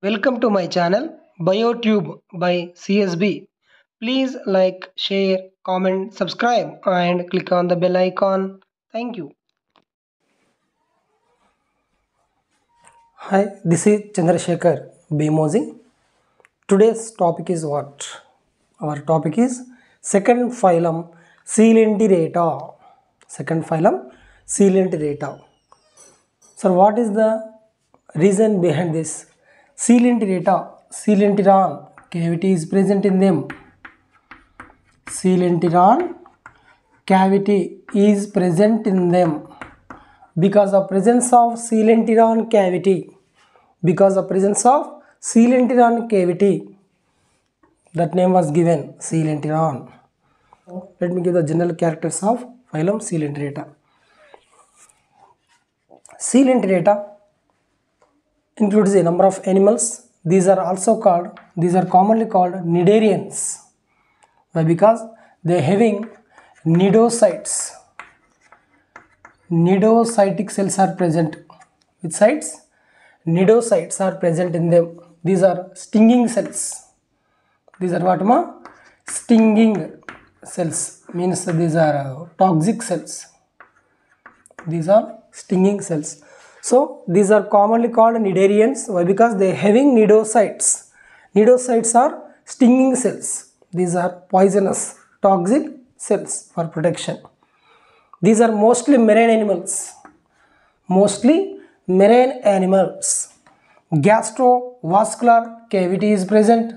Welcome to my channel BioTube by CSB. Please like, share, comment, subscribe and click on the bell icon. Thank you. Hi, this is Chandrasekhar B. Mosi. Today's topic is what? Our topic is second phylum Coelenterata. Second phylum Coelenterata. So what is the reason behind this? Coelenteron cavity is present in them. Coelenteron cavity is present in them. Because of presence of coelenteron cavity, that name was given coelenteron. Let me give the general characters of phylum Coelenterata. Coelenterata includes a number of animals. These are commonly called cnidarians. Why? Because they are having cnidocytes. Cnidocytic cells are present. Which sites? Cnidocytes are present in them. These are stinging cells. These are what? Stinging cells. Means these are toxic cells. These are stinging cells. So these are commonly called cnidarians. Why? Because they are having cnidocytes. Cnidocytes are stinging cells. These are poisonous, toxic cells for protection. These are mostly marine animals. Gastrovascular cavity is present.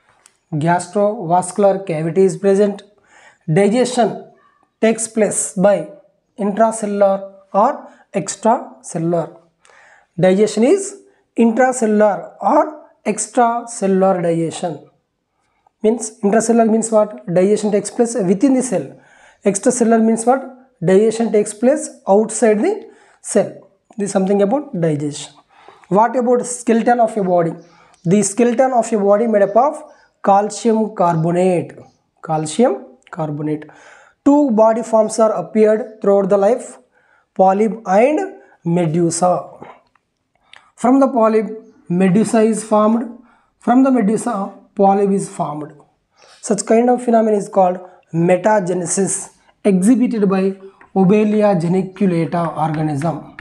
Digestion takes place by intracellular or extracellular. Digestion is intracellular or extracellular digestion. Means intracellular means what? Digestion takes place within the cell. Extracellular means what? Digestion takes place outside the cell. This is something about digestion. What about skeleton of your body? The skeleton of your body made up of calcium carbonate. Two body forms are appeared throughout the life: polyp and medusa. From the polyp, medusa is formed. From the medusa, polyp is formed. Such kind of phenomenon is called metagenesis, exhibited by Obelia geniculata organism.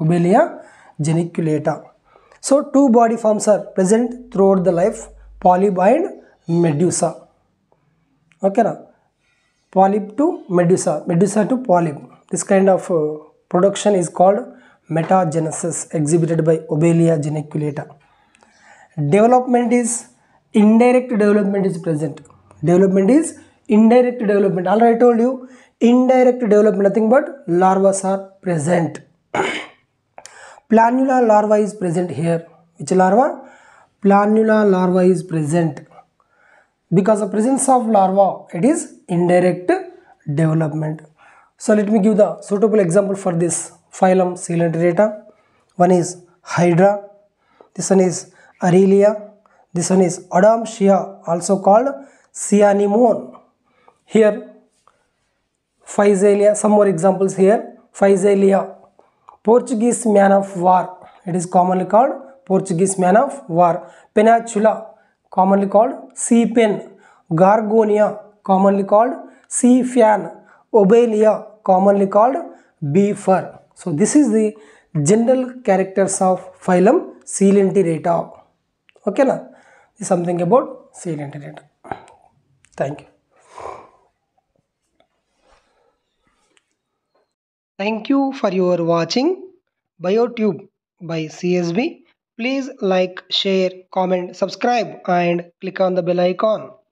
So two body forms are present throughout the life: polyp and medusa. Okay, na? Polyp to medusa, medusa to polyp. This kind of production is called metagenesis, exhibited by Obelia geniculata. Indirect development is present. Already I told you, indirect development, nothing but larvae are present. Planula larva is present here. Which larva? Planula larva is present. Because of presence of larva, it is indirect development. So let me give the suitable example for this phylum Coelenterata. One is Hydra. This one is Aurelia. This one is Adamsia, also called Cyanemon. Here Physalia, some more examples here. Physalia, Portuguese man of war. It is commonly called Portuguese man of war. Peninsula, commonly called sea pen. Gorgonia, commonly called sea fan. Obelia, commonly called bee fur. So this is the general characters of phylum Coelenterata. Okay, na? This is something about Coelenterata. Thank you. Thank you for your watching BioTube by CSB. Please like, share, comment, subscribe and click on the bell icon.